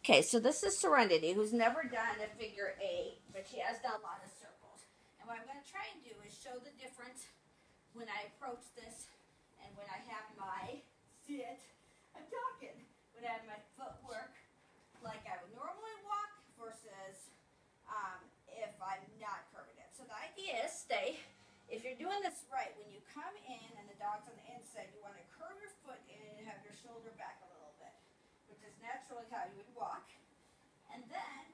Okay, so this is Serenity, who's never done a figure eight, but she has done a lot of circles. And what I'm going to try and do is show the difference when I approach this and when I have my sit. I'm talking. When I have my footwork like I would normally walk versus if I'm not curving it. So the idea is stay. If you're doing this right, when you come in and the dog's on the inside, you want to curve your foot in and have your shoulder back a little bit, which is naturally how you would walk. And then